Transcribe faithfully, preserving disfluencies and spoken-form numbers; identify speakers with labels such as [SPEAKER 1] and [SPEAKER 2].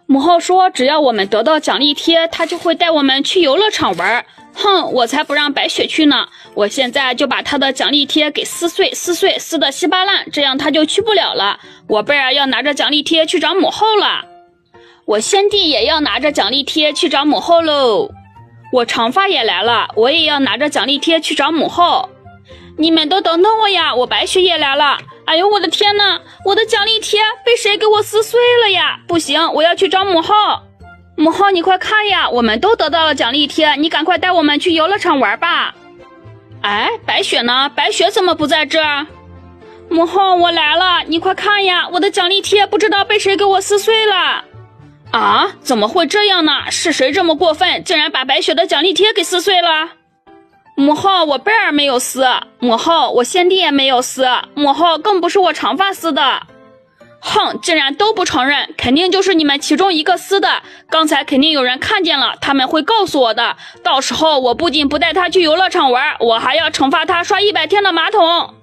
[SPEAKER 1] 母后说，只要我们得到奖励贴，她就会带我们去游乐场玩。哼，我才不让白雪去呢！我现在就把她的奖励贴给撕碎，撕碎，撕得稀巴烂，这样她就去不了了。我贝尔要拿着奖励贴去找母后了。我先帝也要拿着奖励贴去找母后喽。我长发也来了，我也要拿着奖励贴去找母后。你们都等等我呀，我白雪也来了。哎呦，我的天哪，我的奖励贴被谁给我撕碎了呀？不行，我要去找母后。母后，你快看呀，我们都得到了奖励贴，你赶快带我们去游乐场玩吧。哎，白雪呢？白雪怎么不在这儿？母后，我来了，你快看呀，我的奖励贴不知道被谁给我撕碎了。啊，怎么会这样呢？是谁这么过分，竟然把白雪的奖励贴给撕碎了？母后，我贝尔没有撕。母后，我先帝也没有撕。母后，更不是我长发撕的。哼，竟然都不承认，肯定就是你们其中一个撕的。刚才肯定有人看见了，他们会告诉我的。到时候我不仅不带他去游乐场玩，我还要惩罚他刷一百天的马桶。